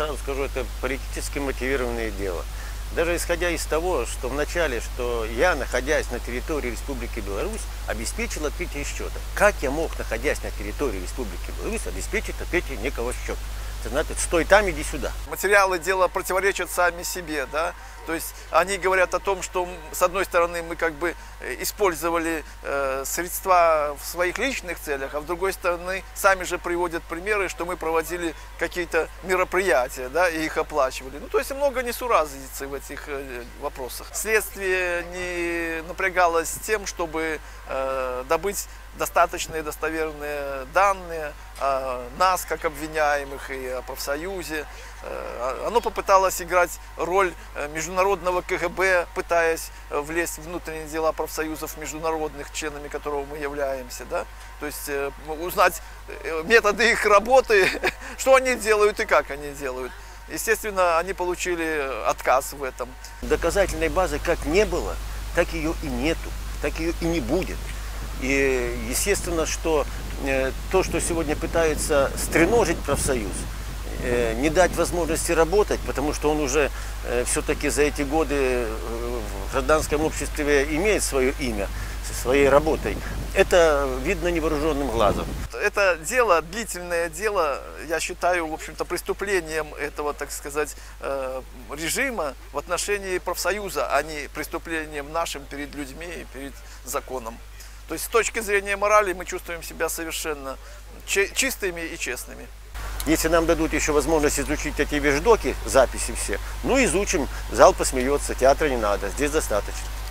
сразу скажу, это политически мотивированное дело. Даже исходя из того, что вначале, что я, находясь на территории Республики Беларусь, обеспечил открытие счета. Как я мог, находясь на территории Республики Беларусь, обеспечить открытие некого счета? Это значит, стой там, иди сюда. Материалы дела противоречат сами себе, да? То есть они говорят о том, что с одной стороны мы как бы использовали средства в своих личных целях, а с другой стороны сами же приводят примеры, что мы проводили какие-то мероприятия, да, и их оплачивали. Ну, то есть много несуразицей в этих вопросах. Следствие не напрягалось с тем, чтобы добыть достаточные достоверные данные о нас, как обвиняемых, и о профсоюзе. Оно попыталось играть роль международного КГБ, пытаясь влезть в внутренние дела профсоюзов международных, членами которого мы являемся. Да? То есть узнать методы их работы, что они делают и как они делают. Естественно, они получили отказ в этом. Доказательной базы как не было, так ее и нету, так ее и не будет. И естественно, что то, что сегодня пытается стреножить профсоюз, не дать возможности работать, потому что он уже все-таки за эти годы в гражданском обществе имеет свое имя со своей работой, это видно невооруженным глазом. Это дело, длительное дело, я считаю, в общем-то, преступлением этого, так сказать, режима в отношении профсоюза, а не преступлением нашим перед людьми и перед законом. То есть с точки зрения морали мы чувствуем себя совершенно чистыми и честными. Если нам дадут еще возможность изучить эти вещдоки, записи все, ну изучим, зал посмеется, театра не надо, здесь достаточно.